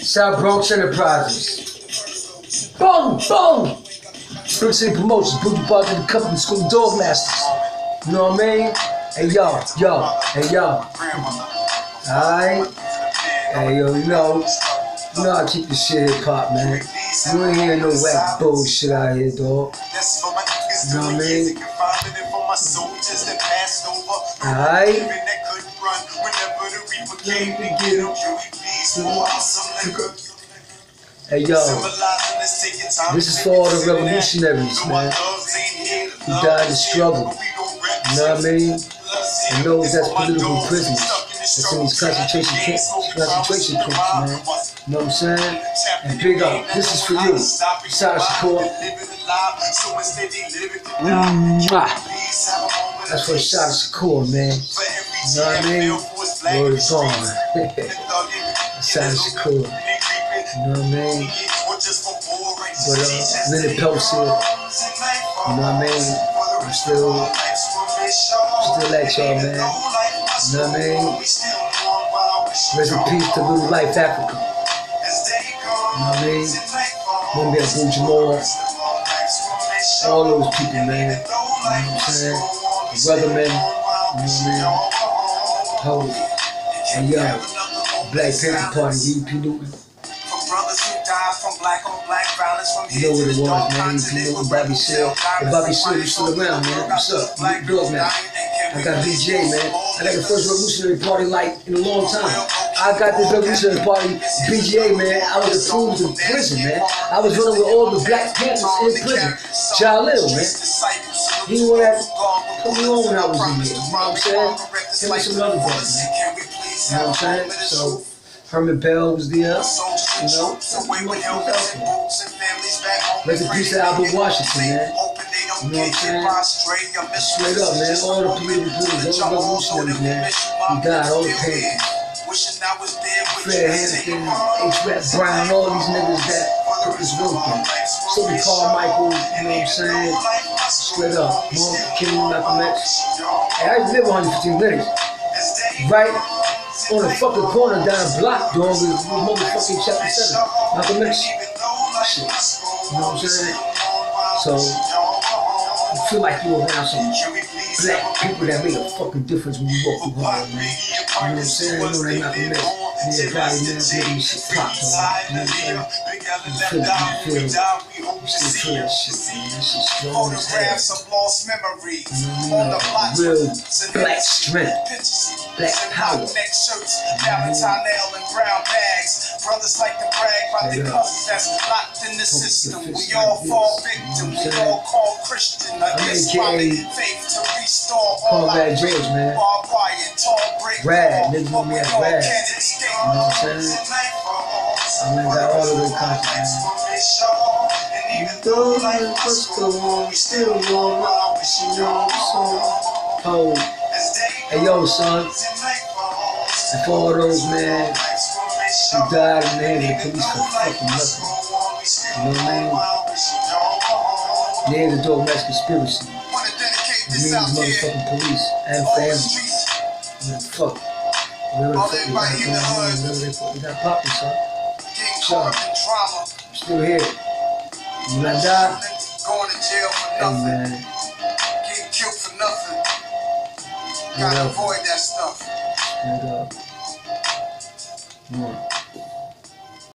South Bronx Enterprises. Boom, boom. Brick City Promotions, Booty Bar to the company, School of Dog Masters. You know what I mean? Hey yo, hey yo. Alright? Hey yo, you know I keep this shit hip hop, man. You ain't hearing no whack bullshit out here, dog. You know what I mean? Alright? Hey yo, this is for all the revolutionaries, man, who died in the struggle. You know what I mean? And those that's political prisoners, that's in these concentration camps, man. You know what I'm saying? And big up, this is for you, Sada Shakur. That's for Sada Shakur, man. You know what I mean? Word is gone. Sada Shakur. You know what I mean? But Leonard Peltz here. You know what I mean? I'm still at y'all, man. You know what I mean? Rest in peace to Little Life Africa. You know what I mean? Mumbi Abu Jamal. All those people, man. You know what I'm saying? The Weathermen. You know what I mean? And yo, Black Panther Party, E.P. Newton. You know what it was, man. E.P. Newton, Bobby Seale. And Bobby Seale, you still around, man. What's up? You dog, man. I got BJ, man. I got the first revolutionary party like in a long time. I got this revolutionary party, BGA, man. I was approved in prison, man. I was running with all the Black Panthers in prison. Jalil, man. He was that put me on when I was in here. You know what I'm saying? Him and some other brothers, man. You know what I'm saying? So Herman Bell was there, you know. Rest in peace to Albert Washington, man. You know what I'm saying? Straight up, man. All the political prisoners, all the revolutionaries, man. We died, all the Panthers. Fred Hampton, H-Rap Brown, all these niggas that put this work in. Sidney Carmichael, you know what I'm saying? Straight up. Martin King, Malcolm X. Hey, I live 115 minutes. Right on the fucking corner down the block, dog, with motherfucking Chapter 7. Malcolm X. Shit. You know what I'm saying? So, I feel like you around some black people that make a fucking difference when you walk through Harlem, man. You know what I'm saying? I know they Malcolm X. And everybody, man, making shit pop, dog. You know what I'm saying? You feel it, you still feel that shit, man. That shit's strong as hell. You know what I mean? Real black strength, black power. Brothers like to brag about the cousins that's locked in the system. We all fall victim, we all call Christian. Against faith to restore all our George, man. Rad, niggas know me as Rad. You know what I'm saying? I mean, got all the way conscious, man. Even though life was cool, we still go around wishing you all so. Oh, hey yo, son. And for all those, man, who died in the hands of the police for fucking nothing. You know what I mean? Yeah, the dog mass conspiracy. It means motherfucking police and family. Man, fuck. Whatever the fuck we got going on, whatever the fuck we got popping, son. So, I'm still here. You not die? Going to jail for nothing. Hey, man. Getting killed for nothing. Gotta avoid that stuff. Straight up.